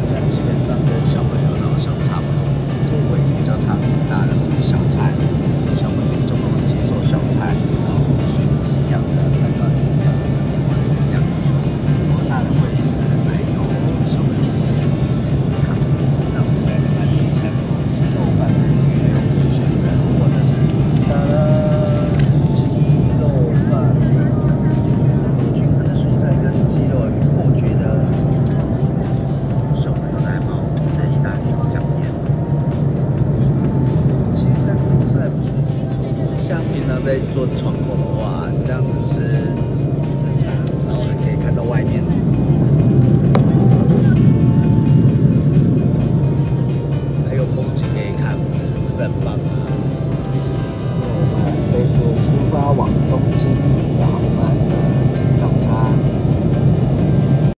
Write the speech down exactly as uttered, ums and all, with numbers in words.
餐基本上跟小朋友都相差不多，不过唯一比较差别大的是小菜，小朋友比较不能接受小菜，然后水果是一样的，蛋糕也是一样的，面包也是一样的。如果大人会是奶油，小朋友是糖。那我们来看看主菜是什么？鸡肉饭配鱼肉可以选择，或者是哒啦鸡肉饭配有均衡的蔬菜跟鸡肉，我觉得小朋友还蛮好吃的意大利酱面。其实在这边吃还不错，像平常在做窗口的话，你这样子吃吃餐，然后还可以看到外面。还有风景可以看，是不是很棒啊？我们这次出发往东京。